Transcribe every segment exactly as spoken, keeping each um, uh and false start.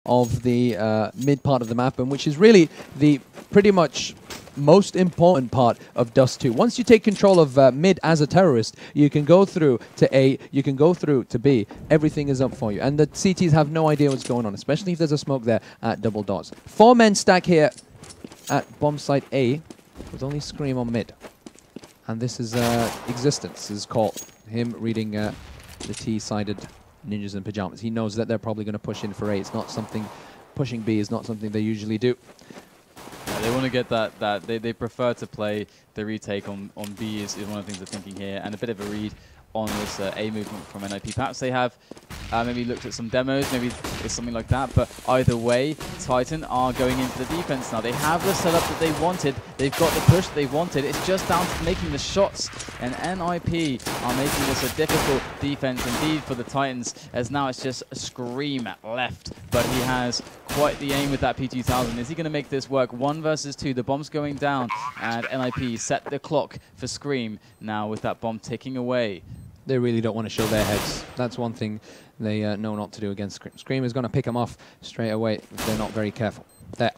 of the uh, mid part of the map, and which is really the pretty much most important part of Dust two. Once you take control of uh, mid as a terrorist, you can go through to A, you can go through to B. Everything is up for you. And the C Ts have no idea what's going on, especially if there's a smoke there at double dots. Four men stack here at bomb site A, with only Scream on mid. And this is uh, Existence, is called him reading uh, the T-sided ninjas in pajamas. He knows that they're probably going to push in for A. It's not something, pushing B is not something they usually do. Yeah, they want to get that, that they, they prefer to play the retake on, on B is, is one of the things they're thinking here, and a bit of a read on this uh, A movement from N I P. Perhaps they have uh, maybe looked at some demos, maybe it's something like that, but either way, Titan are going into the defense now. They have the setup that they wanted, they've got the push that they wanted, it's just down to making the shots, and N I P are making this a difficult defense indeed for the Titans, as now it's just a Scream left, but he has quite the aim with that P two thousand. Is he going to make this work? One versus two, the bomb's going down, and N I P set the clock for Scream now with that bomb ticking away. They really don't want to show their heads. That's one thing they uh, know not to do against Scream. Scream is going to pick them off straight away if they're not very careful. There.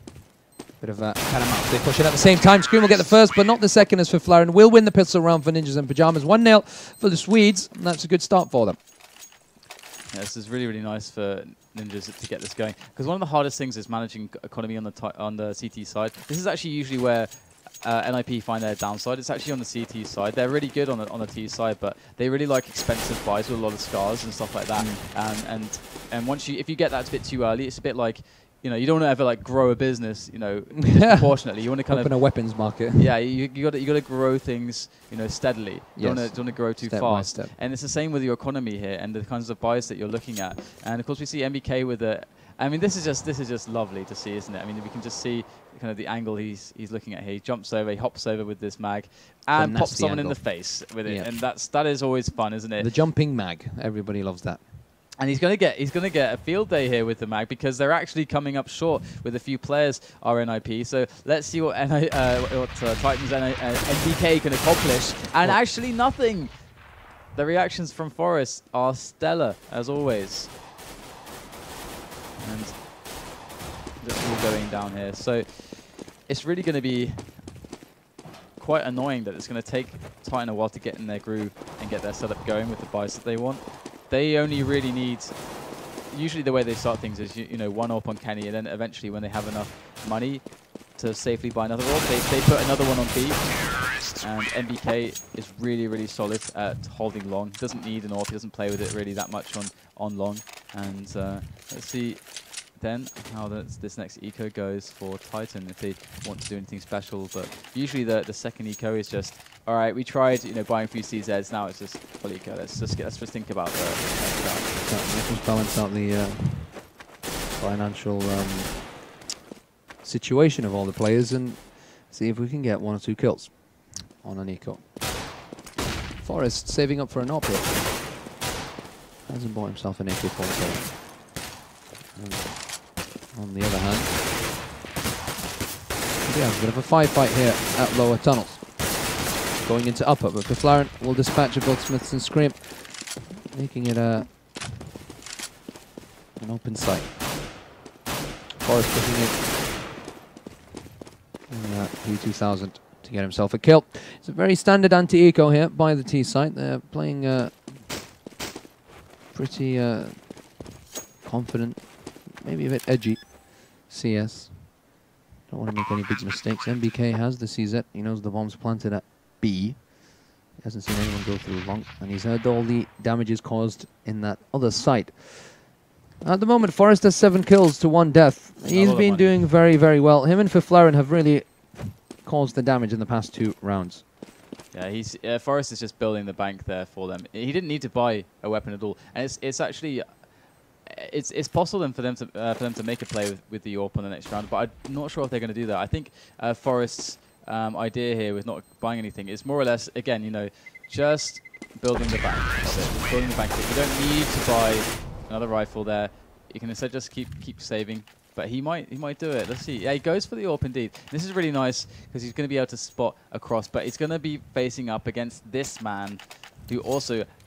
Bit of a cat and mouse. They push it at the same time. Scream will get the first, but not the second, as for Flaren will win the pistol round for Ninjas in Pajamas. one nil for the Swedes, and that's a good start for them. Yeah, this is really, really nice for Ninjas to get this going. Because one of the hardest things is managing economy on the, on the C T side. This is actually usually where Uh, N I P find their downside. It's actually on the C T side. They're really good on the, on the T side, but they really like expensive buys with a lot of scars and stuff like that. Mm. Um, and and once you, if you get that a bit too early, it's a bit like, you know, you don't want to ever like grow a business, you know, disproportionately. You want to kind Open of a weapons market. Yeah, you you got to you got to grow things, you know, steadily. You Yes. don't want to grow too Step by fast. step. And it's the same with your economy here and the kinds of buys that you're looking at. And of course, we see M B K with a. I mean, this is just this is just lovely to see, isn't it? I mean, we can just see kind of the angle he's he's looking at here. He jumps over, he hops over with this mag, and pops someone angle. in the face with it. Yeah. And that's that is always fun, isn't it? The jumping mag, everybody loves that. And he's gonna get he's gonna get a field day here with the mag, because they're actually coming up short with a few players are N I P. So let's see what N I, uh, what uh, Titans and uh, M B K can accomplish. And what? Actually nothing. The reactions from Forest are stellar as always. And just all going down here. So it's really going to be quite annoying that it's going to take Titan a while to get in their groove and get their setup going with the buys that they want. They only really need, usually the way they start things is, you, you know, one AWP on Kenny, and then eventually when they have enough money to safely buy another AWP, they, they put another one on B. And M B K is really, really solid at holding long. Doesn't need an AWP, he doesn't play with it really that much on, on long. And uh, let's see then how this, this next eco goes for Titan, if they want to do anything special. But usually the, the second eco is just, all right, we tried, you know, buying a few C Zs, now it's just full eco. Let's just get, let's just think about the, Let's just balance out the uh, financial um, situation of all the players and see if we can get one or two kills on an eco. Forrest saving up for an AWP. Hasn't bought himself an A K forty-seven. On the other hand, yeah, a bit of a firefight here at lower tunnels. Going into upper, but Flaren will dispatch of both Smiths and Scream, making it a an open sight. Forrest pushing it. And, uh, P two thousand to get himself a kill. It's a very standard anti-eco here by the T side. They're playing uh, pretty uh, confident, maybe a bit edgy. C S. Don't want to make any big mistakes. M B K has the C Z. He knows the bomb's planted at B. He hasn't seen anyone go through long, and he's heard all the damages caused in that other site. At the moment, Forrest has seven kills to one death. He's been doing very, very well. Him and Flaren have really caused the damage in the past two rounds. Yeah, he's uh, Forrest is just building the bank there for them. He didn't need to buy a weapon at all, and it's it's actually it's it's possible for them to uh, for them to make a play with, with the AWP on the next round. But I'm not sure if they're going to do that. I think uh, Forrest's um, idea here with not buying anything is more or less, again, you know, just building the bank. That's it, just building the bank. You don't need to buy another rifle there. You can instead just keep keep saving. But he might he might do it. Let's see. Yeah, he goes for the AWP indeed. This is really nice because he's going to be able to spot across, but he's going to be facing up against this man who also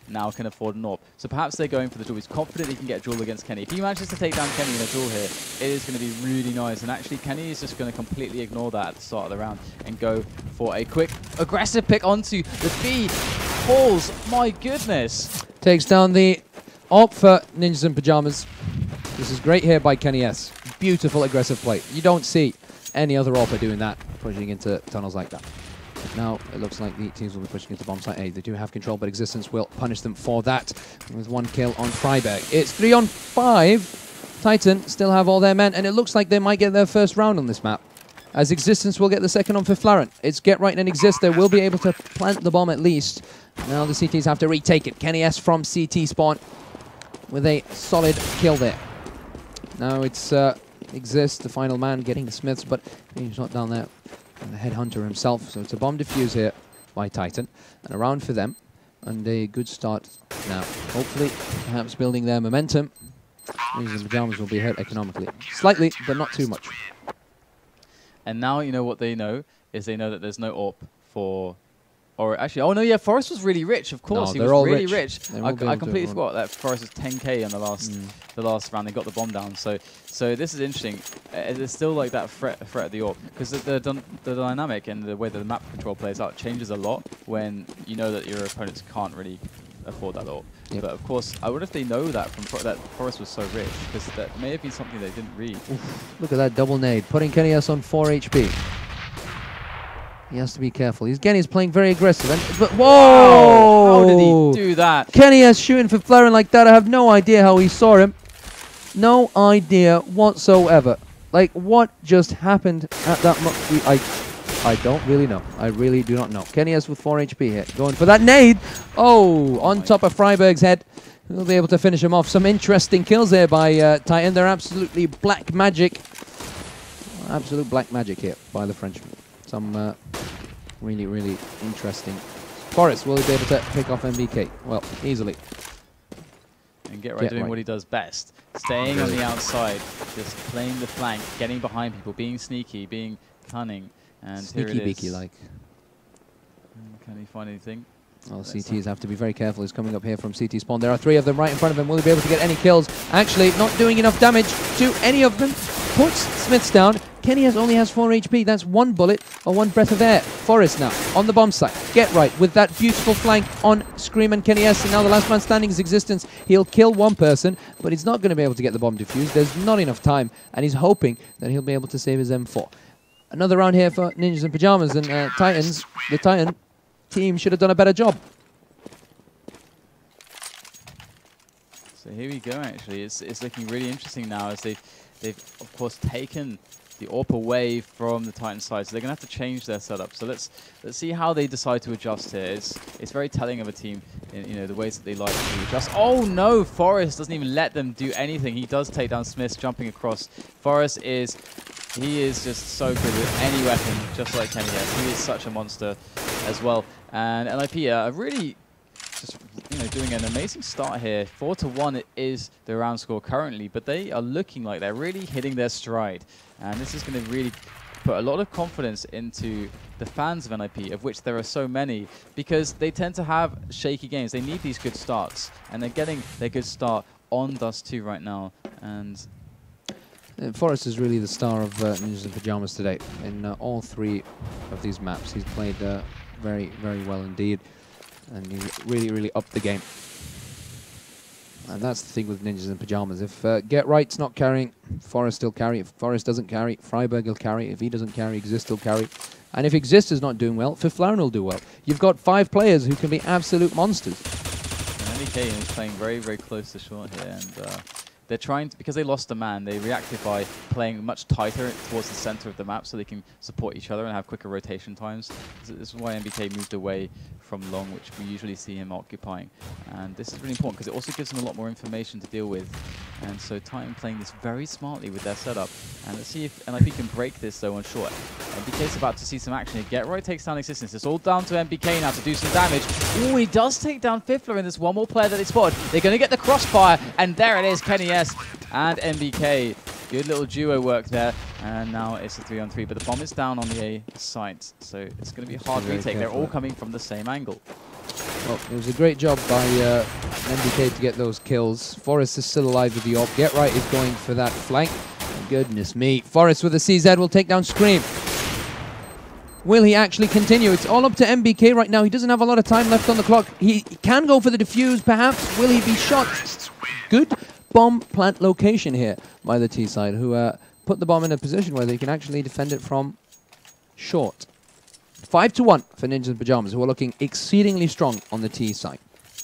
now can afford an AWP. So perhaps they're going for the duel. He's confident he can get a duel against Kenny. If he manages to take down Kenny in a duel here, it is going to be really nice. And actually, Kenny is just going to completely ignore that at the start of the round and go for a quick, aggressive pick onto the B. Falls, my goodness. Takes down the AWP for Ninjas in Pajamas. This is great here by Kenny S. Beautiful aggressive play. You don't see any other AWPer doing that, pushing into tunnels like that. But now it looks like the teams will be pushing into bomb site A. They do have control, but Existence will punish them for that with one kill on Freiberg. It's three on five. Titan still have all their men, and it looks like they might get their first round on this map, as Existence will get the second on Fiflaren. It's Get Right and Exist. They will be able to plant the bomb at least. Now the C Ts have to retake it. Kenny S from C T spawn with a solid kill there. Now it's uh, Exist, the final man, getting the Smiths, but he's not down there. And the Headhunter himself. So it's a bomb defuse here by Titan. And a round for them. And a good start now. Hopefully, perhaps building their momentum. Ninjas in Pajamas will be hurt economically. Slightly, but not too much. And now you know what they know, is they know that there's no AWP for... Or actually, oh no, yeah, Forest was really rich, of course. No, he they're was all really rich. rich. I, I completely forgot that Forest was ten K on the last mm. the last round. They got the bomb down. So so this is interesting. Uh, there's still like that threat, threat at the AWP. Because the, the, the dynamic and the way that the map control plays out changes a lot when you know that your opponents can't really afford that AWP. Yep. But of course, I wonder if they know that from For that Forest was so rich. Because that may have been something they didn't read. Oof, look at that double nade, putting Kenny S on four H P. He has to be careful. He's, again, he's playing very aggressive. And, but whoa! How did he do that? Kenny S shooting for Flaren like that. I have no idea how he saw him. No idea whatsoever. Like, what just happened at that moment? I, I don't really know. I really do not know. Kenny S with four H P here. Going for that nade. Oh, on top of Freiberg's head. We'll be able to finish him off. Some interesting kills there by uh, Titan. They're absolutely black magic. Absolute black magic here by the Frenchman. Some uh, really, really interesting. Forest will he be able to pick off M B K? Well, easily. And Get Right Get doing right. what he does best. Staying on the outside, just playing the flank, getting behind people, being sneaky, being cunning. And sneaky here it beaky is. like. Can he find anything? Well, C Ts have to be very careful. He's coming up here from C T spawn. There are three of them right in front of him. Will he be able to get any kills? Actually, not doing enough damage to any of them. Puts Smiths down. Kenny has only has four H P. That's one bullet or one breath of air. Forest now on the bomb site. Get Right with that beautiful flank on Scream and Kenny S. And now the last man standing is Existence. He'll kill one person, but he's not going to be able to get the bomb defused. There's not enough time, and he's hoping that he'll be able to save his M four. Another round here for Ninjas in Pajamas, and uh, Titans. The Titan team should have done a better job. So here we go, actually. It's, it's looking really interesting now as they've, they've, of course, taken the AWP away from the Titan side. So they're going to have to change their setup. So let's let's see how they decide to adjust here. It's, it's very telling of a team, in, you know, the ways that they like to adjust. Oh, no! Forest doesn't even let them do anything. He does take down Smith, jumping across. Forest is... He is just so good with any weapon, just like Kenny S. He is such a monster as well. And N I P are really just, you know, doing an amazing start here. Four to one is the round score currently, but they are looking like they're really hitting their stride. And this is going to really put a lot of confidence into the fans of N I P, of which there are so many, because they tend to have shaky games. They need these good starts, and they're getting their good start on Dust two right now. And Uh, Forrest is really the star of uh, Ninjas in Pajamas today. In uh, all three of these maps, he's played uh, very, very well indeed. And he really, really upped the game. And that's the thing with Ninjas in Pajamas. If uh, Get Right's not carrying, Forrest still carry. If Forrest doesn't carry, Freiberg will carry. If he doesn't carry, Exist will carry. And if Exist is not doing well, Fiflaren will do well. You've got five players who can be absolute monsters. And M B K is playing very, very close to short here. And uh, they're trying to, because they lost a man, they reacted by playing much tighter towards the center of the map so they can support each other and have quicker rotation times. This is why M B K moved away from long, which we usually see him occupying. And this is really important because it also gives them a lot more information to deal with. And so Titan playing this very smartly with their setup. And let's see if N I P can break this though on short. M B K's about to see some action here. Get Right takes down Existence. It's all down to M B K now to do some damage. Oh, he does take down Fifler, and there's one more player that they spotted. They're going to get the crossfire, and there it is, Kenny S and M B K. Good little duo work there, and now it's a three on three, but the bomb is down on the A site, so it's going to be a hard retake. They're all coming from the same angle. Well, it was a great job by uh, M B K to get those kills. Forrest is still alive with the AWP. Get Right is going for that flank. Goodness me. Forrest with a C Z will take down Scream. Will he actually continue? It's all up to M B K right now. He doesn't have a lot of time left on the clock. He can go for the defuse, perhaps. Will he be shot? Good bomb plant location here by the T side, who uh, put the bomb in a position where they can actually defend it from short. Five to one for Ninjas in Pajamas, who are looking exceedingly strong on the T side.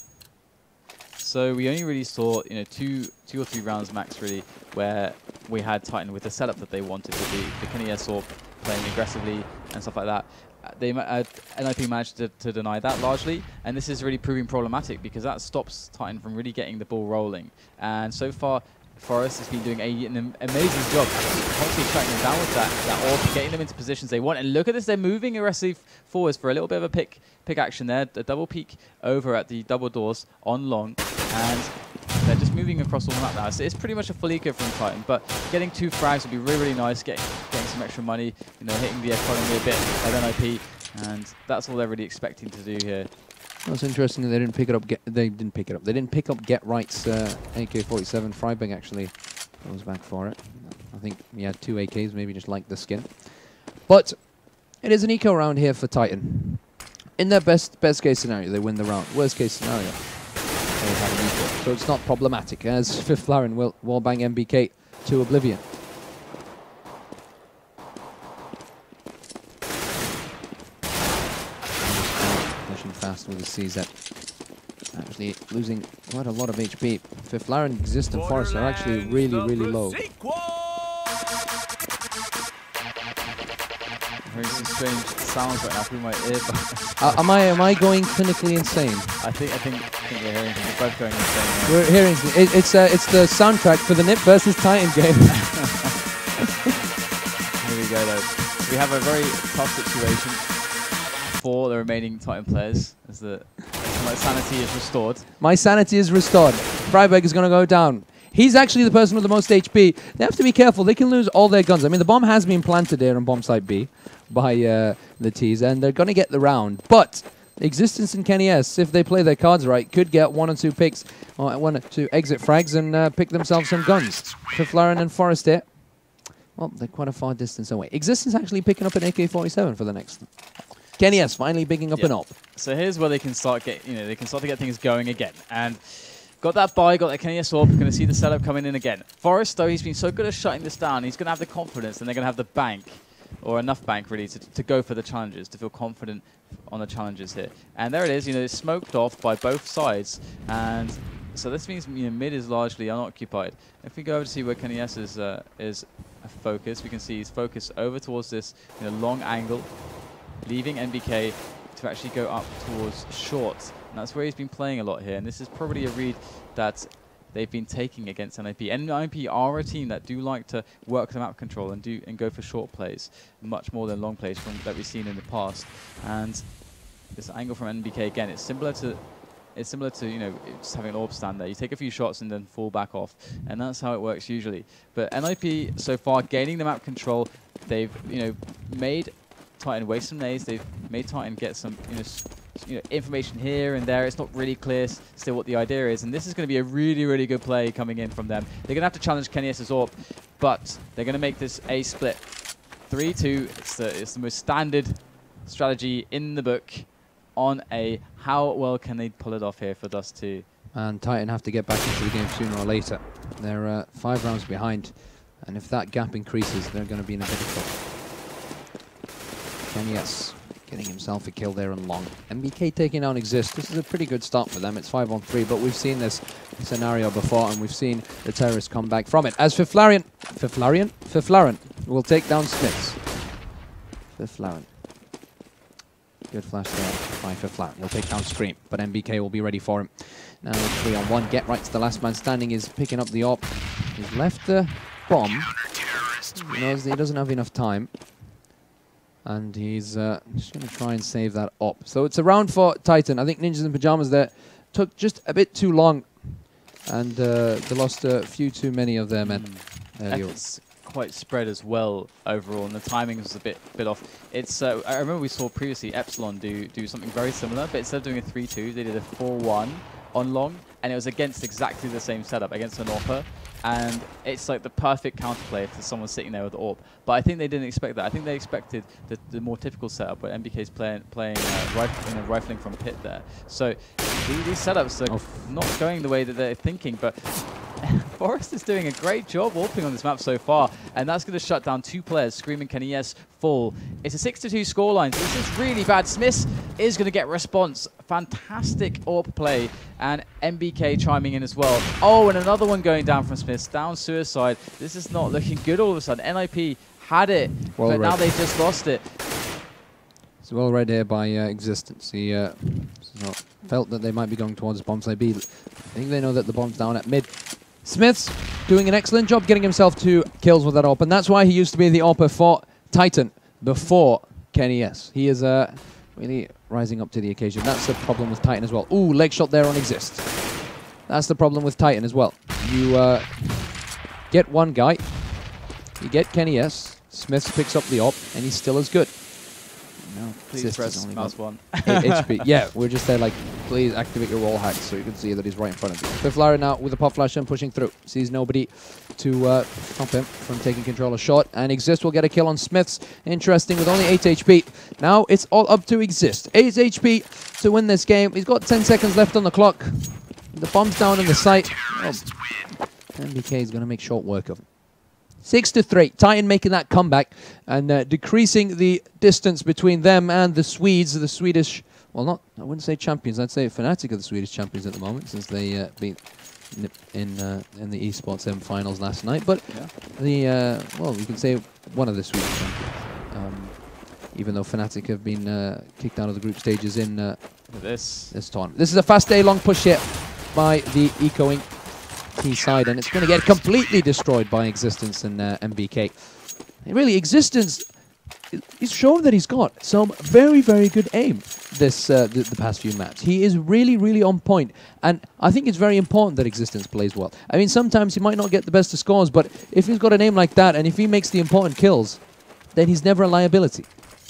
So we only really saw, you know, two, two or three rounds max, really, where we had Titan with the setup that they wanted to do. The Kenny S A W playing aggressively and stuff like that. Uh, they uh, N I P managed to, to deny that largely, and this is really proving problematic because that stops Titan from really getting the ball rolling. And so far, Forrest has been doing a, an amazing job, constantly tracking them down with that, that AWP, getting them into positions they want. And look at this, they're moving aggressively forwards for a little bit of a pick pick action there. A double peek over at the double doors on long, and they're just moving across all the map now. So it's pretty much a full eco from Titan, but getting two frags would be really, really nice, getting, getting some extra money, you know, hitting the economy a bit of N I P, and that's all they're really expecting to do here. That's interesting that they didn't pick it up. Get, they didn't pick it up. They didn't pick up Get Right's uh, A K forty-seven. Freiberg actually goes back for it. I think he had two A Ks, maybe just liked the skin. But it is an eco round here for Titan. In their best best case scenario, they win the round. Worst case scenario, they have an eco. So it's not problematic, as Fifth Laren will wallbang M B K to oblivion. Fast with the C Z. Actually losing quite a lot of H P. Fifth Laren, Exist, and Forest are actually really, really low. Hearing some strange sounds right now through my earbuds. Uh, am I am I going clinically insane? I think I think I think we're hearing we're both going insane. Right? We're hearing it, it's uh, it's the soundtrack for the N I P versus Titan game. Here we go though. We have a very tough situation for the remaining Titan players as the as my sanity is restored. My sanity is restored. Freiberg is going to go down. He's actually the person with the most H P. They have to be careful. They can lose all their guns. I mean, the bomb has been planted here on bomb site B by uh, the T's, and they're going to get the round. But Existence and Kenny S, if they play their cards right, could get one or two picks, or one or two exit frags and uh, pick themselves some guns. Fifth Laren and Forest here. Well, they're quite a far distance away. Existence actually picking up an A K forty-seven for the next. Kenny S finally picking up yep. an op. So here's where they can start get, you know, they can start to get things going again. And got that buy, got that Kenny S op. Going to see the setup coming in again. Forrest, though, he's been so good at shutting this down. He's going to have the confidence, and they're going to have the bank, or enough bank really, to, to go for the challenges, to feel confident on the challenges here. And there it is. You know, it's smoked off by both sides, and so this means, you know, mid is largely unoccupied. If we go over to see where Kenny S is uh, is a focus, we can see he's focused over towards this, you know, long angle, leaving N B K to actually go up towards short. And that's where he's been playing a lot here. And this is probably a read that they've been taking against N I P. N I P are a team that do like to work the map control and do and go for short plays, much more than long plays from that we've seen in the past. And this angle from N B K, again, it's similar to it's similar to, you know, just having an AWP stand there. You take a few shots and then fall back off. And that's how it works usually. But N I P so far gaining the map control. They've, you know, made Titan waste some nades. They've made Titan get some, you know, s you know, information here and there. It's not really clear still what the idea is. And this is going to be a really, really good play coming in from them. They're going to have to challenge Kenny S's AWP, but they're going to make this a split. three two. It's the, it's the most standard strategy in the book on a how well can they pull it off here for Dust two. And Titan have to get back into the game sooner or later. They're uh, five rounds behind, and if that gap increases, they're going to be in a bit of trouble. Kenny S getting himself a kill there and long. M B K taking down Exist. This is a pretty good start for them. It's five on three, but we've seen this scenario before, and we've seen the terrorists come back from it. As Fifth Laren, Fifth Laren, Fifth Laren will take down Smiths. Fifth Laren. Good flash there by Fifth Laren. He'll take down Scream, but M B K will be ready for him. Now three on one. Get Right's the last man standing, is picking up the AWP. He's left the bomb. He knows that he doesn't have enough time. And he's uh, just going to try and save that AWP. So it's a round for Titan. I think Ninjas in Pajamas there took just a bit too long. And uh, they lost a few too many of their men. Mm. earlier. It's quite spread as well overall, and the timing was a bit bit off. It's uh, I remember we saw previously Epsilon do do something very similar, but instead of doing a three two, they did a four one on long, and it was against exactly the same setup, against an AWPer, and it's like the perfect counterplay if there's someone sitting there with the AWP. But I think they didn't expect that. I think they expected the, the more typical setup where M B K's playing playing uh, rif you know, rifling from pit there. So these, these setups are oh. not going the way that they're thinking, but Forest is doing a great job AWPing on this map so far, and that's going to shut down two players, Screaming Kenny Yes full. It's a six to two scoreline, so this is really bad. Smith is going to get response. Fantastic AWP play, and M B K chiming in as well. Oh, and another one going down from Smith. Down suicide. This is not looking good all of a sudden. N I P had it, well but read. now they've just lost it. It's well read here by uh, Existence. He uh, felt that they might be going towards bomb side B. I think they know that the bomb's down at mid. Smith's doing an excellent job getting himself two kills with that AWP, and that's why he used to be the AWPer for Titan before Kenny S. He is uh, really rising up to the occasion. That's the problem with Titan as well. Ooh, leg shot there on Exist. That's the problem with Titan as well. You uh, get one guy, you get Kenny S, Smith picks up the AWP, and he's still as good. No, please press mouse one. H P. Yeah, we're just there like, please activate your wall hack so you can see that he's right in front of you. Fifth Lara now with a pop flash and pushing through. Sees nobody to uh, stop him from taking control of shot. And Exist will get a kill on Smiths. Interesting, with only eight H P. Now it's all up to Exist. eight H P to win this game. He's got ten seconds left on the clock. The bomb's down in the site. Oh. M B K is going to make short work of him. Six to three. Titan making that comeback and uh, decreasing the distance between them and the Swedes, the Swedish. Well, not I wouldn't say champions. I'd say Fnatic are the Swedish champions at the moment, since they uh, beat Nip in uh, in the esports semi-finals last night. But yeah. the uh, well, you can say one of the Swedish champions. Um, even though Fnatic have been uh, kicked out of the group stages in uh, this this tournament. This is a fast day long push here by the ecoing T side, and it's going to get completely destroyed by Existence and uh, M B K. And really, Existence, he's shown that he's got some very, very good aim this uh, the, the past few maps. He is really, really on point, and I think it's very important that Existence plays well. I mean, sometimes he might not get the best of scores, but if he's got an aim like that, and if he makes the important kills, then he's never a liability.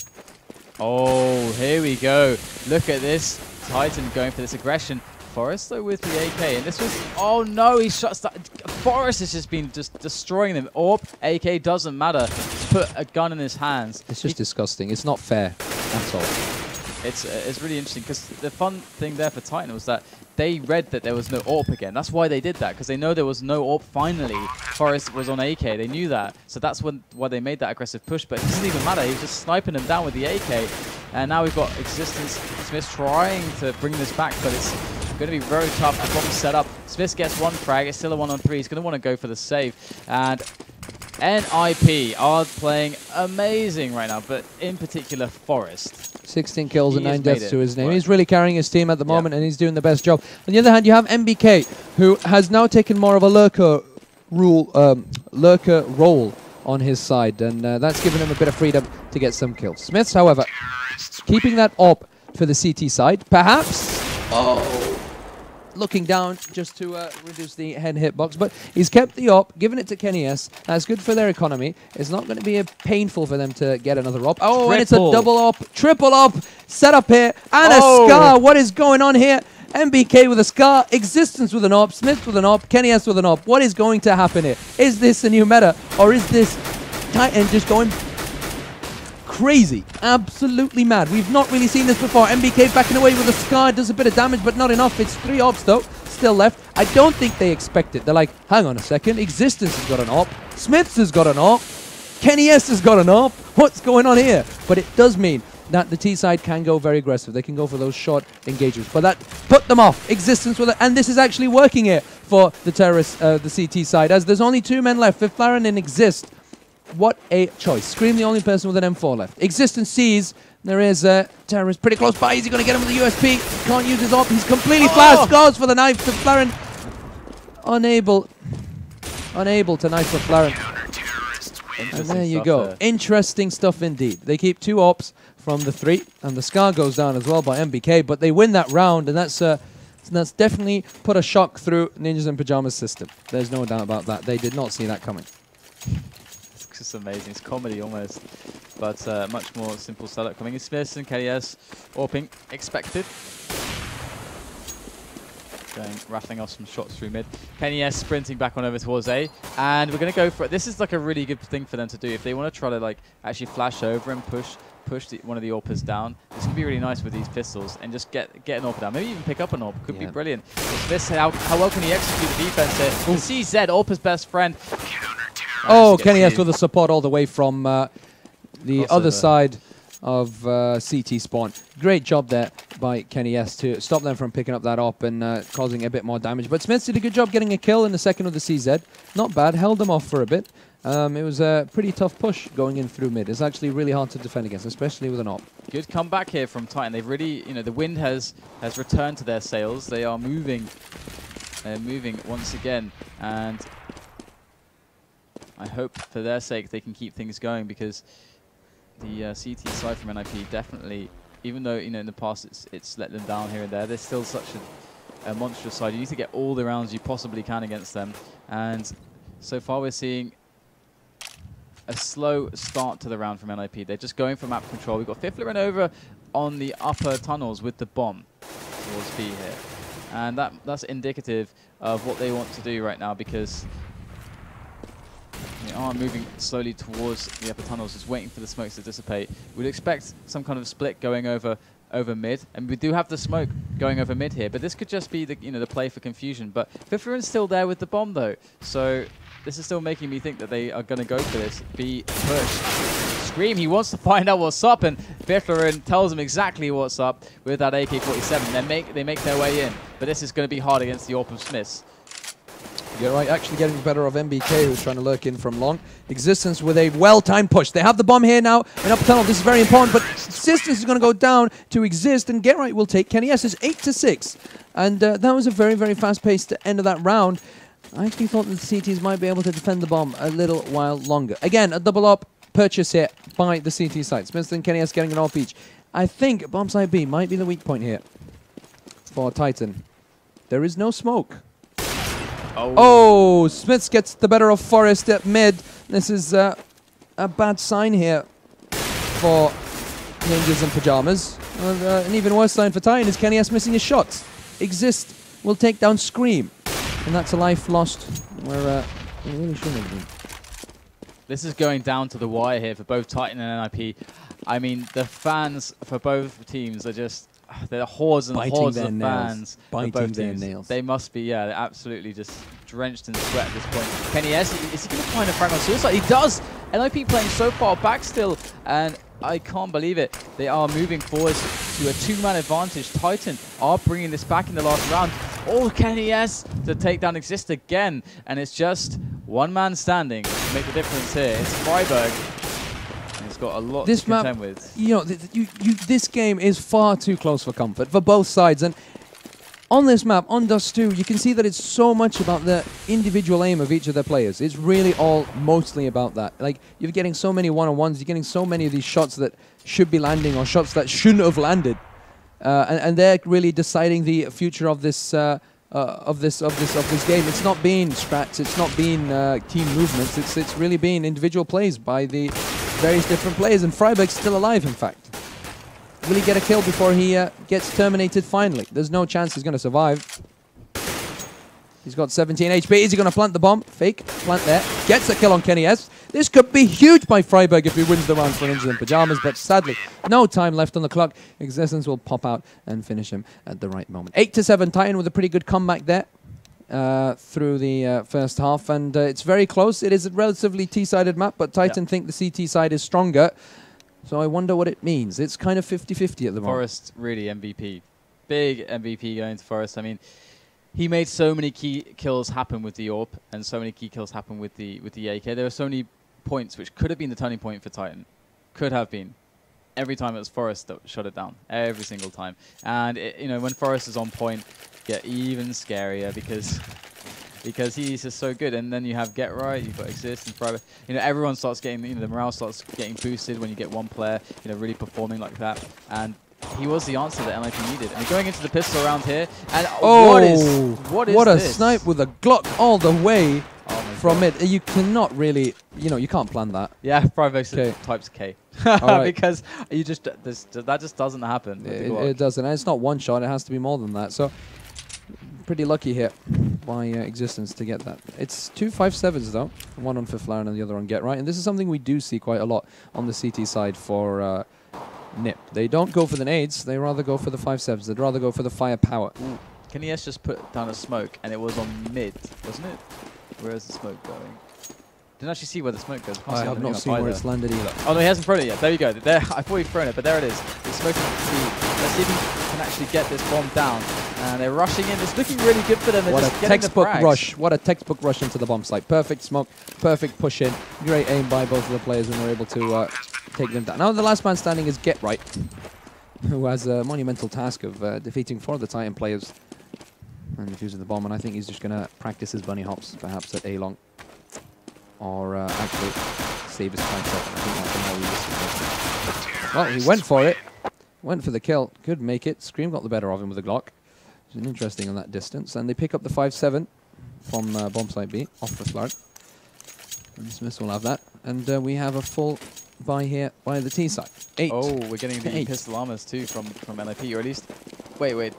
Oh, here we go. Look at this. Titan going for this aggression. Forest though with the A K, and this was, oh no, he shot, Forest has just been just destroying them. Orb, A K, doesn't matter. Just put a gun in his hands. It's just he, disgusting. It's not fair. That's all. It's, uh, it's really interesting, because the fun thing there for Titan was that they read that there was no AWP again. That's why they did that, because they know there was no AWP finally. Forest was on A K, they knew that. So that's when, why they made that aggressive push, but it doesn't even matter. He was just sniping them down with the A K. And now we've got Existence. Smith trying to bring this back, but it's going to be very tough. The bomb set up. Smith gets one frag. It's still a one on three. He's going to want to go for the save. And N I P are playing amazing right now, but in particular Forest. sixteen kills and nine deaths to his name. Right. He's really carrying his team at the moment, yep. and he's doing the best job. On the other hand, you have M B K, who has now taken more of a lurker rule, um, lurker role on his side, and uh, that's given him a bit of freedom to get some kills. Smiths, however, keeping that AWP for the C T side, perhaps. Oh. Looking down just to uh, reduce the head hitbox, but he's kept the AWP, given it to Kenny S. That's good for their economy. It's not going to be a painful for them to get another AWP. Oh, triple. And it's a double AWP, triple AWP set up here, and oh. a Scar. What is going on here? M B K with a Scar, Existence with an AWP, Smith with an AWP, Kenny S with an AWP. What is going to happen here? Is this a new meta, or is this Titan just going crazy, absolutely mad? We've not really seen this before. M B K backing away with a Scar, does a bit of damage, but not enough. It's three AWPs though, still left. I don't think they expect it. They're like, hang on a second, Existence has got an AWP, Smiths has got an AWP, Kenny S has got an AWP. What's going on here? But it does mean that the T side can go very aggressive. They can go for those short engagements, but that put them off. Existence with it, and this is actually working here for the terrorists, uh, the C T side, as there's only two men left, Fifth Laren and Exist. What a choice. Scream the only person with an M four left. Existence sees there is a terrorist pretty close by. Is he going to get him with the U S P? Can't use his AWP. He's completely oh! flashed. Goes for the knife. Fifth Laren unable, unable to knife Fifth Laren. And there you go. There. Interesting stuff indeed. They keep two AWPs from the three, and the Scar goes down as well by M B K, but they win that round, and that's uh, that's definitely put a shock through Ninjas in Pyjamas system. There's no doubt about that. They did not see that coming. It's amazing. It's comedy almost. But uh, much more simple setup coming in. Smith and K S. Orping expected. Going, rattling off some shots through mid. Kenny S sprinting back on over towards A. And we're going to go for it. This is like a really good thing for them to do. If they want to try to like actually flash over and push push the, one of the AWPers down, this could be really nice with these pistols and just get get an AWPer down. Maybe even pick up an AWP. Could yeah. be brilliant. Smith, how, how well can he execute the defense here? The C Z, AWPer's best friend. Oh, Kenny S with the support all the way from uh, the Crossover. other side of uh, C T spawn. Great job there by Kenny S to stop them from picking up that op and uh, causing a bit more damage. But Smith did a good job getting a kill in the second with the C Z. Not bad, held them off for a bit. Um, it was a pretty tough push going in through mid. It's actually really hard to defend against, especially with an op. Good comeback here from Titan. They've really, you know, the wind has has returned to their sails. They are moving, they're moving once again, and I hope for their sake they can keep things going, because the uh, C T side from N I P definitely, even though you know in the past it's it's let them down here and there, they're still such a, a monstrous side. You need to get all the rounds you possibly can against them, and so far we're seeing a slow start to the round from N I P. They're just going for map control. We've got Fiffler and over on the upper tunnels with the bomb towards B here, and that that's indicative of what they want to do right now, because they are moving slowly towards the upper tunnels, just waiting for the smokes to dissipate. We'd expect some kind of split going over over mid, and we do have the smoke going over mid here, but this could just be the you know the play for confusion. But Fifflerin still there with the bomb though, so this is still making me think that they are going to go for this. Be pushed. Scream, he wants to find out what's up, and Fifflerin tells him exactly what's up with that A K forty-seven. They make they make their way in, but this is going to be hard against the AWP of Smiths. You're right, actually getting the better of M B K, who's trying to lurk in from long. Existence with a well-timed push. They have the bomb here now in upper tunnel. This is very important, but Existence is going to go down to Exist, and Get Right will take Kenny S. It's eight to six. And uh, that was a very, very fast-paced end of that round. I actually thought that the C Ts might be able to defend the bomb a little while longer. Again, a double-up purchase here by the C T side. Smith and Kenny S getting an off each. I think bomb side B might be the weak point here for Titan. There is no smoke. Oh, oh Smiths gets the better of Forest at mid. This is uh, a bad sign here for Ninjas and Pajamas. And, uh, an even worse sign for Titan is Kenny S missing his shots. Exist will take down Scream. And that's a life lost where uh, it really shouldn't have been. This is going down to the wire here for both Titan and N I P. I mean, the fans for both teams are just, they're hordes and Biting hordes of nails. fans. Biting for both their teams. nails. They must be, yeah, they're absolutely just drenched in sweat at this point. Kenny S, is he going to find a frag on suicide? He does! N I P playing so far back still, and I can't believe it. They are moving forward to a two-man advantage. Titan are bringing this back in the last round. Oh, Kenny S to take down Exist again, and it's just one man standing to make the difference here. It's Freiburg. And he's got a lot this to contend map, with. You know, th you, you, this game is far too close for comfort for both sides, and on this map, on Dust two, you can see that it's so much about the individual aim of each of their players. It's really all mostly about that. Like, you're getting so many one-on-ones, you're getting so many of these shots that should be landing or shots that shouldn't have landed. Uh, and, and they're really deciding the future of this, uh, uh, of this, of this, of this game. It's not been strats, it's not been uh, team movements, it's, it's really been individual plays by the various different players, and Freiburg's still alive, in fact. Will he get a kill before he uh, gets terminated finally? There's no chance he's going to survive. He's got seventeen H P. Is he going to plant the bomb? Fake. Plant there. Gets a kill on Kenny S. This could be huge by Freiburg if he wins the round for Ninjas and Pajamas, but sadly, no time left on the clock. Existence will pop out and finish him at the right moment. eight to seven, Titan with a pretty good comeback there uh, through the uh, first half, and uh, it's very close. It is a relatively T-sided map, but Titan yeah. think the C T side is stronger. So I wonder what it means. It's kind of fifty fifty at the moment. Forest really M V P. Big M V P going to Forest. I mean, he made so many key kills happen with the A W P, and so many key kills happen with the with the A K. There were so many points which could have been the turning point for Titan. Could have been. Every time it was Forest that shut it down. Every single time. And it, you know, when Forest is on point, get even scarier because because he's just so good. And then you have Get Right, you've got Exist and Freiburg. You know, everyone starts getting, you know, the morale starts getting boosted when you get one player, you know, really performing like that. And he was the answer that N I P needed. And going into the pistol round here, and oh, what is what is what a this? snipe with a Glock all the way oh from God. it. You cannot really you know, you can't plan that. Yeah, Bravo types K. Right. Because you just this, that just doesn't happen. It, it doesn't. And it's not one shot. It has to be more than that. So pretty lucky here by uh, Existence to get that. It's two five sevens though. One on Fifth Laren and the other on Get Right. And this is something we do see quite a lot on the C T side for uh, N I P. They don't go for the nades. They rather go for the five sevens. They'd rather go for the firepower. Kenny S just put down a smoke, and it was on mid, wasn't it? Where is the smoke going? Didn't actually see where the smoke goes. I have not seen where it's landed either. Oh no, he hasn't thrown it yet. There you go. There, I thought he'd thrown it, but there it is. He's smoking the speed. Let's see if he can actually get this bomb down. And they're rushing in. It's looking really good for them. They're what just a textbook the rush. What a textbook rush into the bomb site. Perfect smoke, perfect push in. Great aim by both of the players, and we're able to uh, take them down. Now the last man standing is Get Right, who has a monumental task of uh, defeating four of the Titan players and defusing the bomb. And I think he's just going to practice his bunny hops, perhaps at A-Long. Or uh, actually save his fight set. I think that's a more realistic. Well, he went for it. Went for the kill. Could make it. Scream got the better of him with a Glock. It's an interesting on that distance. And they pick up the five seven from uh, bomb site B off the Flart. And Smiths will have that. And uh, we have a full buy here by the T side. Eight. Oh, we're getting the Eight. pistol armors too from from N I P, or at least. Wait, wait.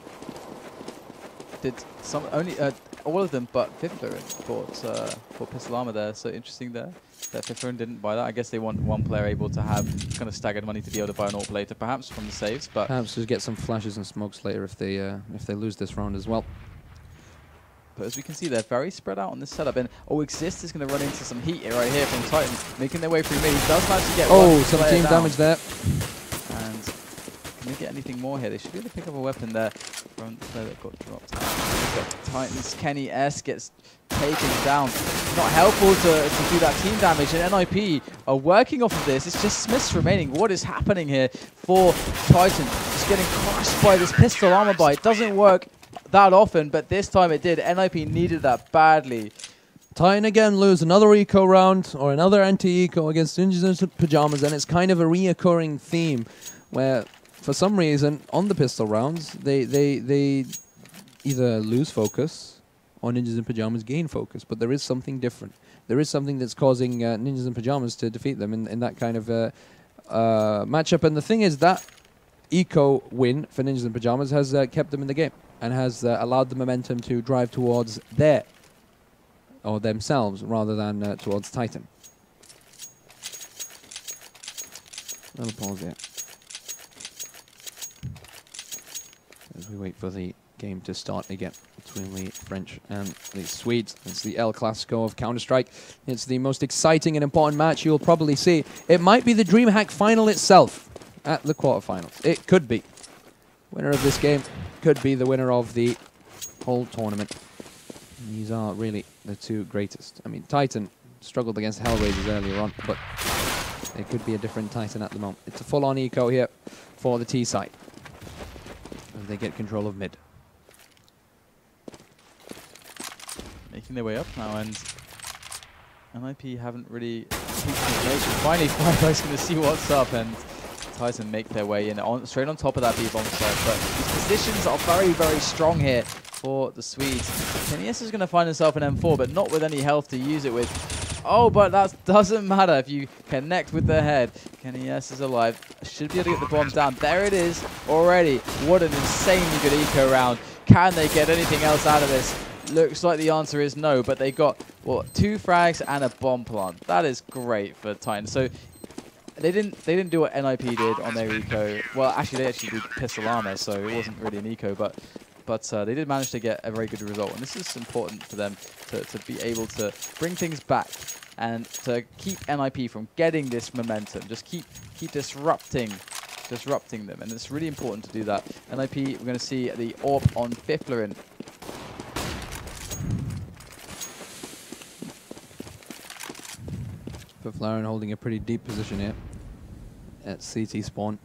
Did some only uh, all of them but Fifth Laren bought uh, bought pistol armor there? So interesting there that Fifth Laren didn't buy that. I guess they want one player able to have kind of staggered money to be able to buy an AWP later, perhaps from the saves. But perhaps just get some flashes and smokes later if they uh, if they lose this round as well. But as we can see, they're very spread out on this setup. And oh, Exist is going to run into some heat right here from Titan, making their way through mid. He does manage to get oh, one some player team down. damage there. And can they get anything more here? They should be able to pick up a weapon there from the player that got dropped. Got Titans, Kenny S gets taken down. Not helpful to, to do that team damage. And N I P are working off of this. It's just Smiths remaining. What is happening here for Titan? Just getting crushed by this pistol armor buy. It doesn't work that often, but this time it did. N I P needed that badly. Titan again lose another eco round or another anti-eco against Ninjas in Pajamas, and it's kind of a reoccurring theme where for some reason on the pistol rounds they they they either lose focus or Ninjas in Pajamas gain focus, but there is something different. There is something that's causing uh, Ninjas in Pajamas to defeat them in, in that kind of uh, uh, matchup. And the thing is that eco win for Ninjas in Pajamas has uh, kept them in the game and has uh, allowed the momentum to drive towards their or themselves rather than uh, towards Titan. Little pause here as we wait for the game to start again between the French and the Swedes. It's the El Clasico of Counter-Strike. It's the most exciting and important match you'll probably see. It might be the DreamHack final itself at the quarterfinals. It could be. Winner of this game could be the winner of the whole tournament. These are really the two greatest. I mean, Titan struggled against Hellraisers earlier on, but it could be a different Titan at the moment. It's a full-on eco here for the T side as they get control of mid. Making their way up now, and N I P haven't really peaked information. Finally, Firefire's going to see what's up, and Titan make their way in on straight on top of that B-bomb site. But these positions are very, very strong here for the Swedes. Kenny S is going to find himself an M four, but not with any health to use it with. Oh, but that doesn't matter if you connect with the head. Kenny S is alive. Should be able to get the bomb down. There it is already. What an insanely good eco round. Can they get anything else out of this? Looks like the answer is no, but they got, what, two frags and a bomb plant. That is great for Titan. So they didn't they didn't do what N I P did on their eco. Well, actually, they actually did pistol armor, so it wasn't really an eco, but but uh, they did manage to get a very good result. And this is important for them to, to be able to bring things back and to keep N I P from getting this momentum. Just keep keep disrupting disrupting them. And it's really important to do that. N I P, we're going to see the AWP on Fifth Laren. Fifth Laren holding a pretty deep position here at C T spawn.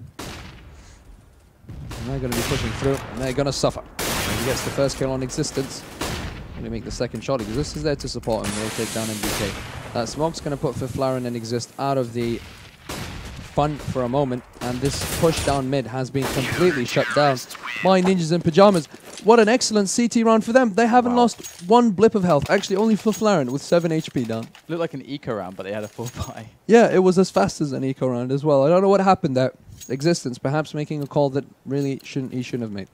And they're going to be pushing through, and they're going to suffer. And he gets the first kill on Existence. Going to make the second shot. Exist is there to support him. They'll take down M B K. That smoke's going to put Fifth Laren and Exist out of the fun for a moment, and this push down mid has been completely shut down by Ninjas in Pajamas. what an excellent C T round for them. They haven't Wow. lost one blip of health. Actually, only for Flaren with seven H P down. Looked like an eco round, but they had a full buy. Yeah, it was as fast as an eco round as well. I don't know what happened there. Existence, perhaps making a call that really shouldn't he shouldn't have made.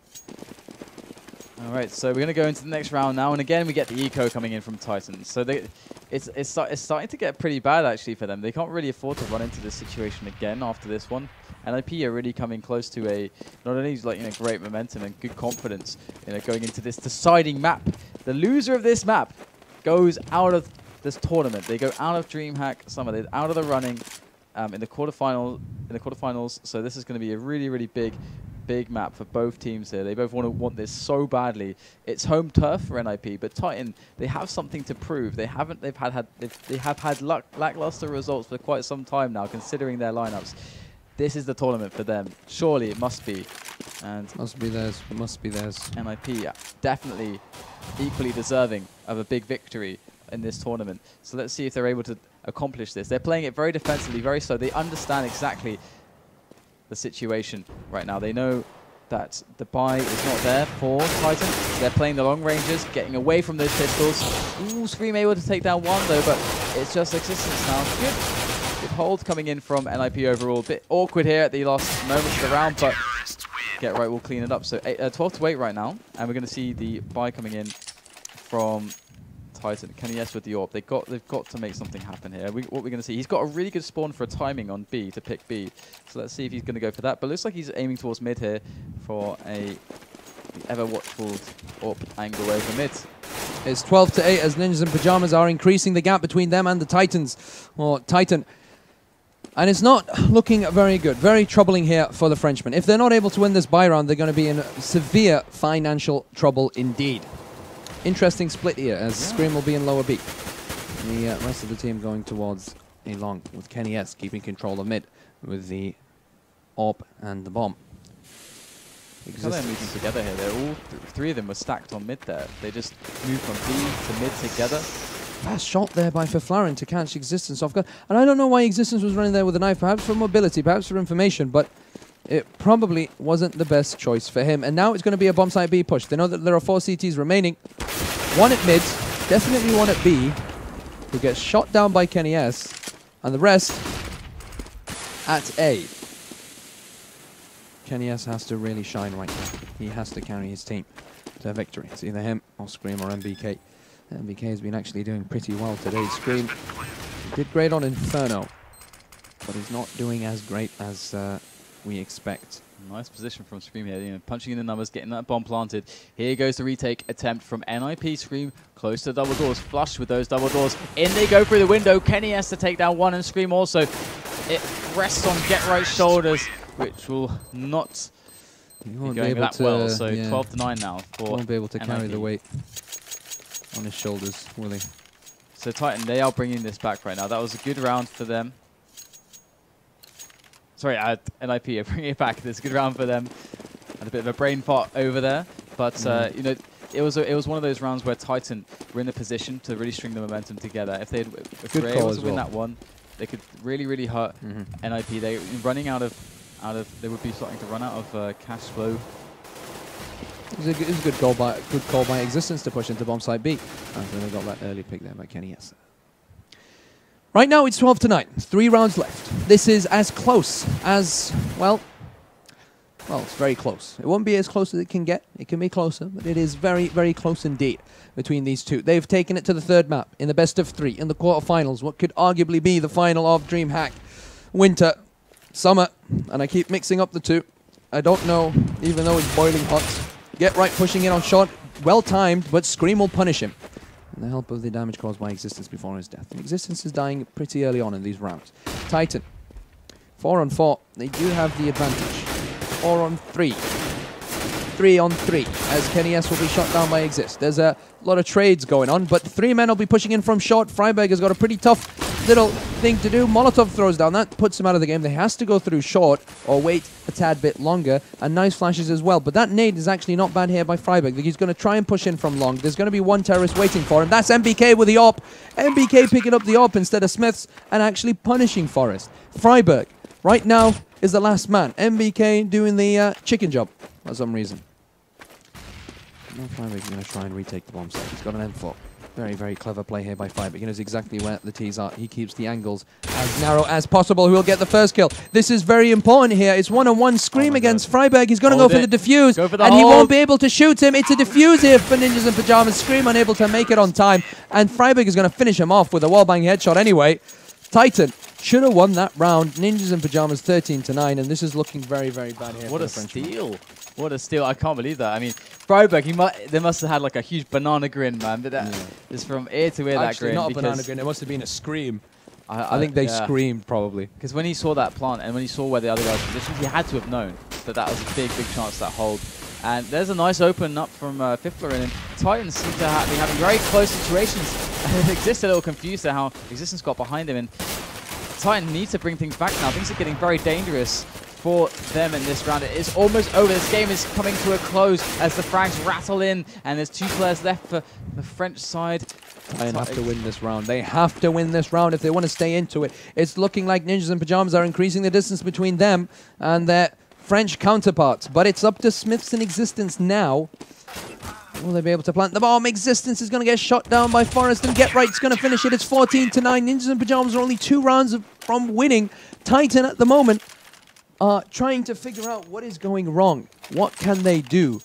All right, so we're going to go into the next round now, and again we get the eco coming in from Titans. So they, it's it's, start, it's starting to get pretty bad actually for them. They can't really afford to run into this situation again after this one. N I P are really coming close to a not only like you know great momentum and good confidence, you know, going into this deciding map. The loser of this map goes out of this tournament. They go out of DreamHack Summer. They're out of the running um, in the quarterfinal in the quarterfinals. So this is going to be a really really big. Big map for both teams here. They both want to want this so badly. It's home turf for N I P, but Titan, they have something to prove. They haven't. They've had had. They've, they have had luck, lackluster results for quite some time now, considering their lineups. This is the tournament for them. Surely it must be. And must be theirs. It must be theirs. N I P yeah, definitely equally deserving of a big victory in this tournament. So let's see if they're able to accomplish this. They're playing it very defensively, very slow. They understand exactly the situation right now. They know that the buy is not there for Titan. They're playing the long ranges, getting away from those pistols. Ooh, Scream able to take down one though, but it's just Existence now. Good, good hold coming in from N I P overall. Bit awkward here at the last moments of the round, but Get Right will clean it up. So eight, uh, twelve to eight right now, and we're going to see the buy coming in from Titan. Kenny S with the AWP. They've got, they've got to make something happen here. We, what we're going to see, he's got a really good spawn for a timing on B to pick B. So let's see if he's going to go for that. But looks like he's aiming towards mid here for a ever watchful AWP angle over mid. It's twelve to eight as Ninjas in Pajamas are increasing the gap between them and the Titans. Or Titan. And it's not looking very good. Very troubling here for the Frenchmen. If they're not able to win this buy round, they're going to be in severe financial trouble indeed. Interesting split here as yeah. Scream will be in lower B. The uh, rest of the team going towards a long with Kenny S keeping control of mid with the AWP and the bomb. How they're moving together here. They're all th three of them were stacked on mid there. They just moved from B to mid together. Fast shot there by Faflaren to catch Existence off guard. And I don't know why Existence was running there with a knife, perhaps for mobility, perhaps for information, but it probably wasn't the best choice for him. And now it's going to be a bomb site B push. They know that there are four C Ts remaining. One at mid, definitely one at B, who gets shot down by Kenny S, and the rest at A. Kenny S has to really shine right now. He has to carry his team to victory. It's either him or Scream or M B K. M B K has been actually doing pretty well today. Scream did great on Inferno, but he's not doing as great as uh, we expect. Nice position from Scream here, you know, punching in the numbers, getting that bomb planted. Here goes the retake attempt from N I P. Scream close to double doors, flush with those double doors. In they go through the window. Kenny has to take down one, and Scream also. It rests on Get Right's shoulders, which will not he be won't going be able that to, well. So yeah. twelve to nine now for Won't be able to N I P. carry the weight on his shoulders, will he? So Titan, they are bringing this back right now. That was a good round for them. Sorry, uh, N I P are bringing it back. It's a good round for them. Had a bit of a brain fart over there, but mm. uh, you know, it was a, it was one of those rounds where Titan were in a position to really string the momentum together. If they if they were able to win well. that one, they could really really hurt mm-hmm. N I P. They running out of out of they would be starting to run out of uh, cash flow. It was, a, it was a good goal by good call by Existence to push into bomb site B. And then they got that early pick there by Kenny S. Right now it's twelve to nine. Three rounds left. This is as close as, well, well, it's very close. It won't be as close as it can get. It can be closer, but it is very, very close indeed between these two. They've taken it to the third map in the best of three, in the quarterfinals, what could arguably be the final of DreamHack. Winter, summer, and I keep mixing up the two. I don't know, even though it's boiling hot. Get Right pushing in on shot, well timed, but Scream will punish him. And the help of the damage caused by Existence before his death. And Existence is dying pretty early on in these rounds. Titan, four on four. They do have the advantage. Four on three. Three on three, as Kenny S will be shot down by Exist. There's a lot of trades going on, but three men will be pushing in from short. Freiberg has got a pretty tough little thing to do. Molotov throws down. That puts him out of the game. They has to go through short or wait a tad bit longer. And nice flashes as well. But that nade is actually not bad here by Freiberg. He's going to try and push in from long. There's going to be one terrorist waiting for him. That's M B K with the AWP. M B K picking up the AWP instead of Smiths and actually punishing Forrest. Freiberg, right now, is the last man. M B K doing the uh, chicken job for some reason. No, Freiberg's going to try and retake the bomb site. He's got an M four. Very, very clever play here by Freiberg. He knows exactly where the T's are. He keeps the angles as narrow as possible. Who will get the first kill? This is very important here. It's one-on-one Scream oh against God. Freiberg. He's going to go for it. the defuse, go for the and hold. he won't be able to shoot him. It's a defuse here for Ninjas in Pajamas. Scream unable to make it on time, and Freiberg is going to finish him off with a wall-bang headshot anyway. Titan should have won that round. Ninjas in Pajamas thirteen to nine, and this is looking very, very bad here. What for a the French steal. man. What a steal. I can't believe that. I mean, Freiberg, he might, they must have had like a huge banana grin, man. But that yeah. is from ear to ear, Actually, that grin. not a banana grin. It must have been a scream. I, I, I think they yeah. screamed, probably. Because when he saw that plant and when he saw where the other guys were positioned, he had to have known that that was a big, big chance, that hold. And there's a nice open up from uh, Fiffler, and Titans seem to ha be having very close situations. And Exist a little confused at how Existence got behind him. And Titan needs to bring things back now. Things are getting very dangerous for them in this round. It is almost over. This game is coming to a close as the frags rattle in, and there's two players left for the French side. They have to win this round. They have to win this round if they want to stay into it. It's looking like Ninjas in Pajamas are increasing the distance between them and their French counterparts, but it's up to Smiths in Existence now. Will they be able to plant the bomb? Existence is going to get shot down by Forrest, and Get Right's going to finish it. It's fourteen to nine. Ninjas in Pajamas are only two rounds of, from winning. Titan at the moment are trying to figure out what is going wrong. What can they do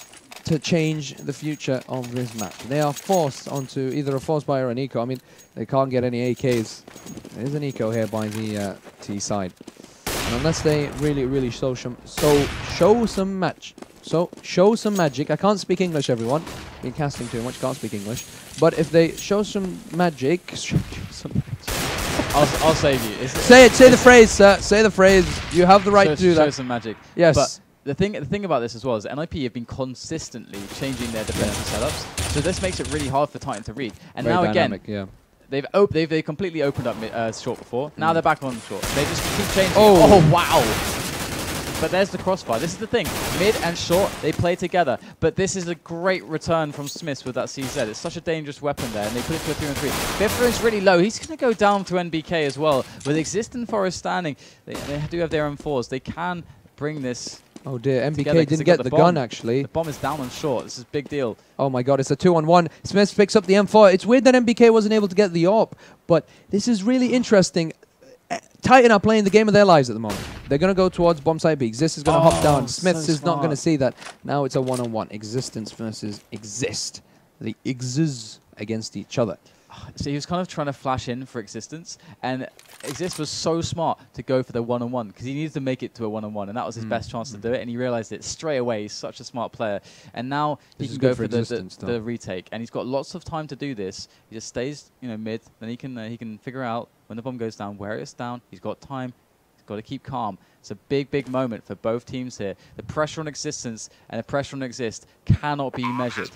to change the future of this match? They are forced onto either a force buy or an eco. I mean, they can't get any A Ks. There's an eco here by the uh, T side. And unless they really, really show some, so show some match, so show some magic. I can't speak English, everyone. Been casting too much, can't speak English. But if they show some magic, show some magic. I'll, I'll save you. It's, say it. Say the phrase, sir. Say the phrase. You have the right show, to do show that. some magic. Yes. But the thing, the thing about this as well is N I P have been consistently changing their defensive yeah. setups, so this makes it really hard for Titan to read. And Very now dynamic, again, yeah. they've op they've they completely opened up uh, short before. Mm. Now they're back on short. They just keep changing. Oh. oh wow! But there's the crossfire. This is the thing. Mid and short, they play together. But this is a great return from Smiths with that C Z. It's such a dangerous weapon there, and they put it to a three on three. Fiffler is really low. He's going to go down to N B K as well. With Exist and Forest standing, they, they do have their own fours. They can bring this. Oh dear, N B K didn't get the, the gun actually. The bomb is down on short. This is a big deal. Oh my god, it's a two on one. Smiths picks up the M four. It's weird that N B K wasn't able to get the AWP, but this is really interesting. Titan are playing the game of their lives at the moment. They're going to go towards bomb site B. Exist is going to oh, hop down. Smiths so is not going to see that. Now it's a one-on-one. Existence versus Exist. The Exist against each other. So he was kind of trying to flash in for Existence, and Exist was so smart to go for the one-on-one because he needed to make it to a one-on-one, and that was his mm. best chance mm. to do it, and he realized it straight away. He's such a smart player, and now this he can go for, for the, the, the retake, and he's got lots of time to do this. He just stays, you know, mid, then he can uh, he can figure out when the bomb goes down where it's down. He's got time. He's got to keep calm. It's a big, big moment for both teams here. The pressure on Existence and the pressure on Exist cannot be measured.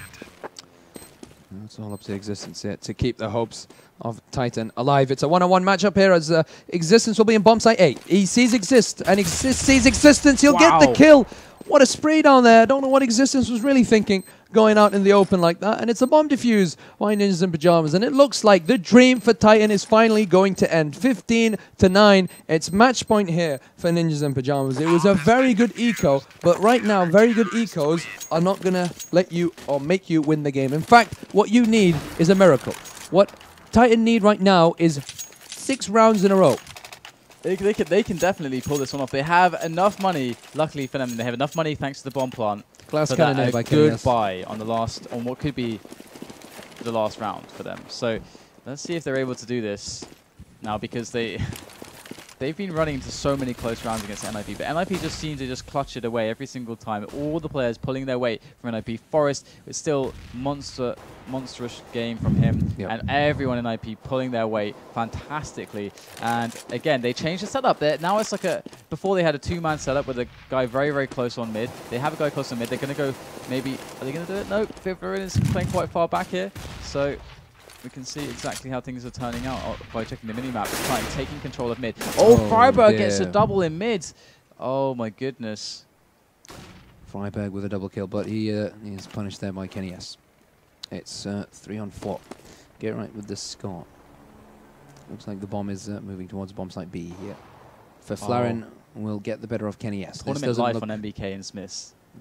It's all up to Existence here to keep the hopes of Titan alive. It's a one-on-one matchup here as uh, Existence will be in bomb site eight. He sees Exist and Exist sees Existence. He'll wow. get the kill. What a spray down there. I don't know what Existence was really thinking going out in the open like that. And it's a bomb defuse by Ninjas in Pajamas. And it looks like the dream for Titan is finally going to end. fifteen to nine. It's match point here for Ninjas in Pajamas. It was a very good eco, but right now, very good ecos are not going to let you or make you win the game. In fact, what you need is a miracle. What Titan need right now is six rounds in a row. They, they, can, they can definitely pull this one off. They have enough money, luckily for them, they have enough money thanks to the bomb plant. Glass for cannon that, by a good K S. buy on the last, on what could be the last round for them. So let's see if they're able to do this now, because they they've been running into so many close rounds against N I P, but N I P just seem to just clutch it away every single time. All the players pulling their weight from N I P. Forrest, it's still monster, monstrous game from him, yep. and everyone in N I P pulling their weight fantastically. And again, they changed the setup. There now it's like a before they had a two-man setup with a guy very, very close on mid. They have a guy close on mid. They're going to go maybe. Are they going to do it? No, Fiffler is playing quite far back here, so. We can see exactly how things are turning out by checking the minimap. It's like taking control of mid. Oh, oh Freiberg dear. gets a double in mid. Oh my goodness. Freiberg with a double kill, but he, uh, he is punished there by Kenny S. It's uh, three on four. Get right with the score. Looks like the bomb is uh, moving towards bomb site B here. For Flaren, oh. will get the better of Kenny S. Tournament life on M B K and Smiths. Yeah.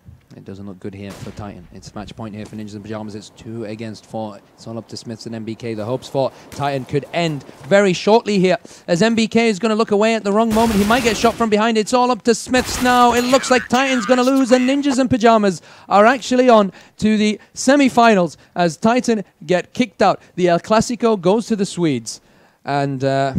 It doesn't look good here for Titan. It's match point here for Ninjas in Pyjamas. It's two against four. It's all up to Smiths and M B K. The hopes for Titan could end very shortly here, as M B K is going to look away at the wrong moment. He might get shot from behind. It's all up to Smiths now. It looks like Titan's going to lose, and Ninjas in Pyjamas are actually on to the semi-finals as Titan get kicked out. The El Clasico goes to the Swedes. And uh,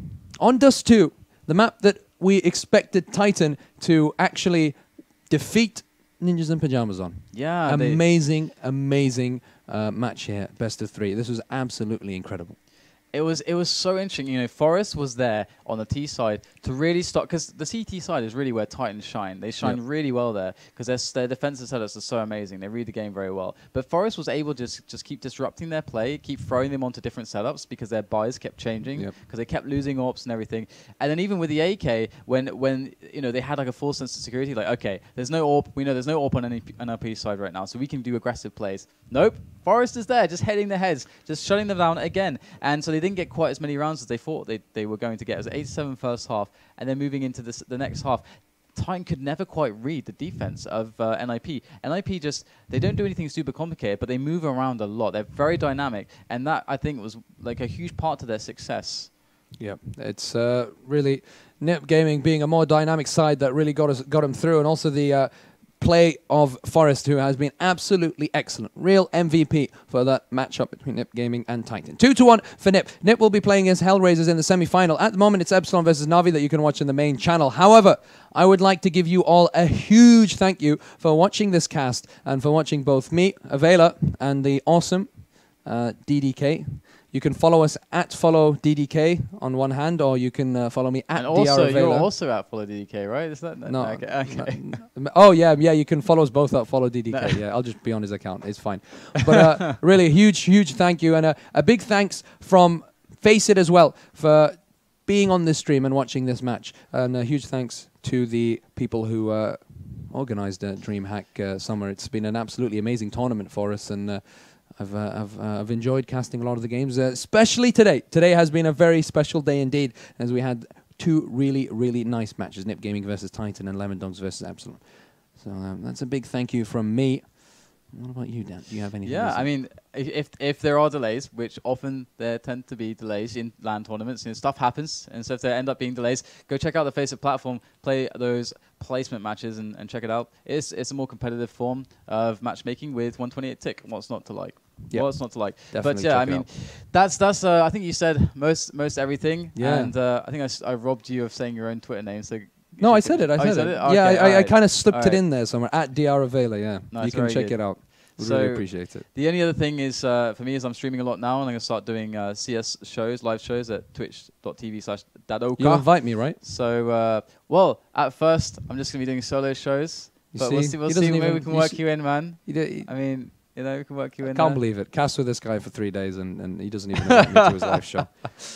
on Dust two, the map that we expected Titan to actually defeat Ninjas in Pyjamas on. Yeah. Amazing, amazing uh, match here. Best of three. This was absolutely incredible. It was it was so interesting. You know, Forest was there on the T side to really stop, because the C T side is really where Titans shine. They shine yep. really well there because their, their defensive setups are so amazing. They read the game very well. But Forest was able to just, just keep disrupting their play, keep throwing them onto different setups because their buys kept changing, because yep. they kept losing AWPs and everything. And then even with the A K, when when you know they had like a full sense of security, like okay, there's no AWP. We know there's no AWP on any N R P side right now, so we can do aggressive plays. Nope. Forest is there, just heading their heads, just shutting them down again. And so they didn't get quite as many rounds as they thought they, they were going to get. It was eight seven first half, and then moving into this, the next half, Titan could never quite read the defense of uh, N I P. N I P just, they don't do anything super complicated, but they move around a lot. They're very dynamic, and that, I think, was like a huge part to their success. Yeah, it's uh, really Nip Gaming being a more dynamic side that really got us got them through, and also the uh, play of Forest, who has been absolutely excellent. Real M V P for that matchup between Nip Gaming and Titan. Two to one for Nip. Nip will be playing against Hellraisers in the semi-final. At the moment, it's Epsilon versus Navi that you can watch in the main channel. However, I would like to give you all a huge thank you for watching this cast and for watching both me, Avela, and the awesome uh, D D K. You can follow us at follow D D K on one hand, or you can uh, follow me at and also, D R you're also at follow D D K, right? Is that no? No. Okay. okay. No. Oh yeah, yeah. You can follow us both at follow D D K. No. Yeah, I'll just be on his account. It's fine. But uh, really, a huge, huge thank you, and a, a big thanks from Face It as well for being on this stream and watching this match. And a huge thanks to the people who uh, organised uh, DreamHack uh, Summer. It's been an absolutely amazing tournament for us, and. Uh, I've, uh, I've, uh, I've enjoyed casting a lot of the games, uh, especially today. Today has been a very special day indeed, as we had two really, really nice matches, Nip Gaming versus Titan and Lemon Dogs versus Epsilon. So um, that's a big thank you from me. What about you, Dan? Do you have anything? Yeah, I mean, if if there are delays, which often there tend to be delays in LAN tournaments, you know, stuff happens, and so if there end up being delays, go check out the Face It platform, play those placement matches, and, and check it out. It's it's a more competitive form of matchmaking with one twenty-eight tick. What's not to like? Yep. What's not to like? Definitely but yeah, I mean, out. that's that's. Uh, I think you said most most everything. Yeah. And uh, I think I, s I robbed you of saying your own Twitter name. So. No, I said it. I oh, said, said it. it. Yeah, Okay, I, I, I right. kind of slipped right. it in there somewhere at D R Avela. Yeah, no, you can check good. it out. We so really appreciate it. The only other thing is uh, for me is I'm streaming a lot now, and I'm going to start doing uh, C S shows, live shows at twitch dot T V slash dadoka. You invite me, right? So, uh, well, at first I'm just going to be doing solo shows, You but see? we'll see. We'll He see. doesn't Maybe even- we can you work see- you in, man. You do, you I mean, you know, we can work you I in. can't there. believe it. Cast with this guy for three days, and, and he doesn't even invite me to his live show.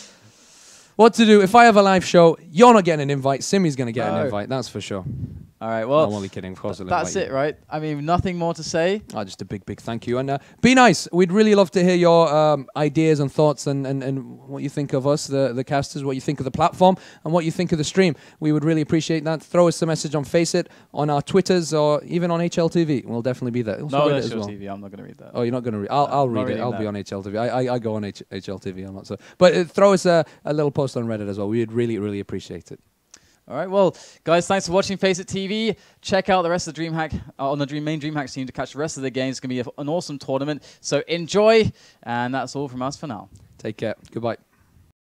What to do? If I have a live show, you're not getting an invite. Simi's going to get No. an invite, that's for sure. All right, well, I'm only kidding. Of course, I'll that's invite it, right? I mean, nothing more to say. Oh, just a big, big thank you. And uh, be nice. We'd really love to hear your um, ideas and thoughts and, and, and what you think of us, the, the casters, what you think of the platform, and what you think of the stream. We would really appreciate that. Throw us a message on Face It, on our Twitters, or even on H L T V. We'll definitely be there. Also No, read it that's as your well. T V. I'm not going to read that. Oh, you're not going to read I'll, I'll I'm not read it. reading I'll that. be on H L T V. I, I, I go on H HLTV. I'm not so. But uh, throw us a, a little post on Reddit as well. We'd really, really appreciate it. All right, well, guys, thanks for watching Face It T V. Check out the rest of the DreamHack uh, on the Dream main DreamHack team to catch the rest of the games. It's going to be a, an awesome tournament. So enjoy, and that's all from us for now. Take care. Goodbye.